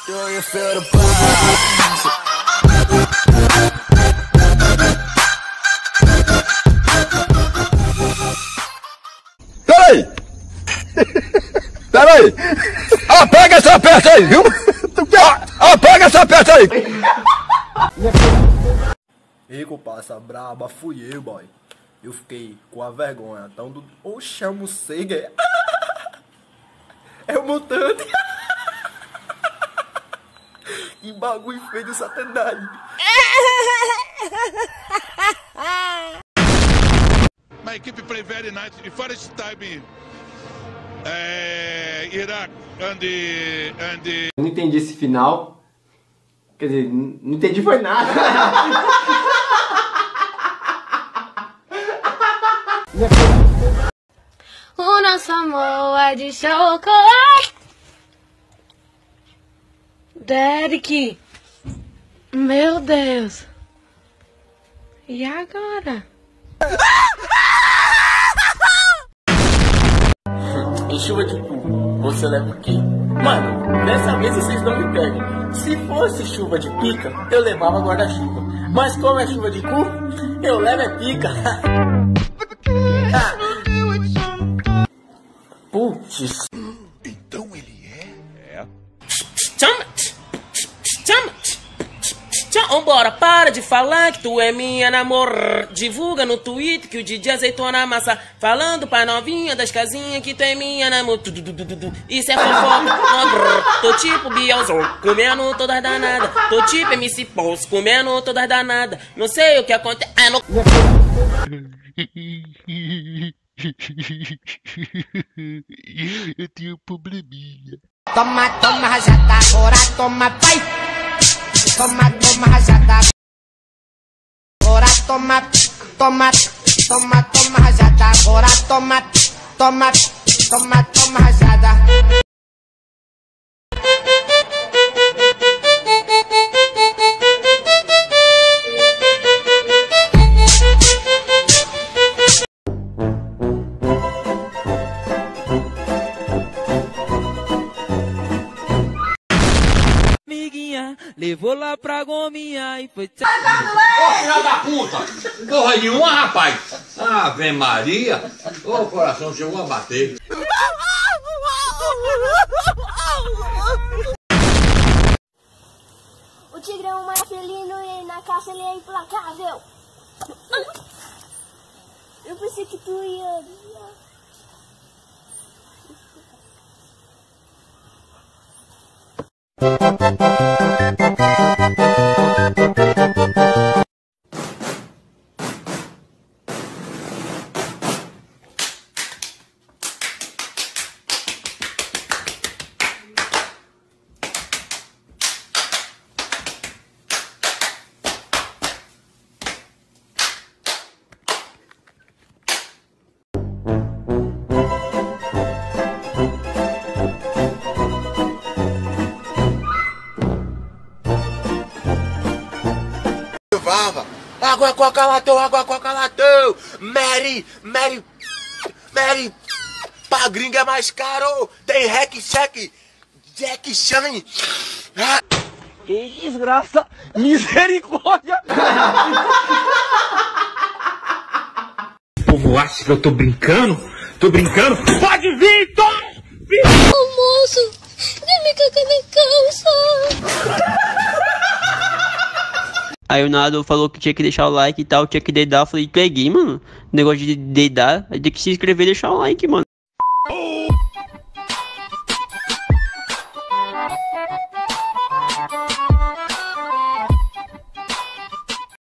Peraí! Peraí! Apaga essa peça aí, viu? Apaga essa peça aí! Ei, comparsa braba, fui eu, boy. Eu fiquei com a vergonha tão do... Oxe, é o morcego, é? É o mutante. Que bagulho feio de satanás. My equipe play very nice. The first time Iraq and Eu não entendi esse final. Quer dizer, não entendi foi nada. O nosso amor é de chocolate. Derek. Meu Deus. E agora? Em chuva de cu, você leva o quê? Mano, dessa vez vocês não me pegam. Se fosse chuva de pica, eu levava guarda-chuva. Mas como é chuva de cu, eu levo é pica. Putz. Então ele é? Vambora, para de falar que tu é minha namor. Divulga no Twitter que o DJ azeitou na massa. Falando pra novinha das casinhas que tu é minha namor. Isso é fofoca. Tô tipo Bielzão, comendo todas danadas. Tô tipo MC Pons, comendo todas danadas. Não sei o que acontece. Eu tenho um probleminha. Toma, toma, rajada, agora toma, vai. Toma, toma, rajada. Agora toma, toma, toma, toma, rajada. Agora toma, toma, toma, toma, rajada. Levou lá pra gominha e foi... Ô, filha da puta! Porra nenhuma, rapaz! Ave Maria! O coração chegou a bater. O tigre é um mais felino e na caça ele é implacável. Eu pensei que tu ia... Água coca latão, água coca latão. Mary, pra gringa é mais caro. Tem hack, check, Jack Chan. Que desgraça! Misericórdia! O povo acha que eu tô brincando? Tô brincando? Pode vir, Tom! Moço, dê-me caca na calça. Aí o Nado falou que tinha que deixar o like e tal, tinha que dedar. Eu falei, peguei, mano. Negócio de dedar, tem que se inscrever e deixar o like, mano.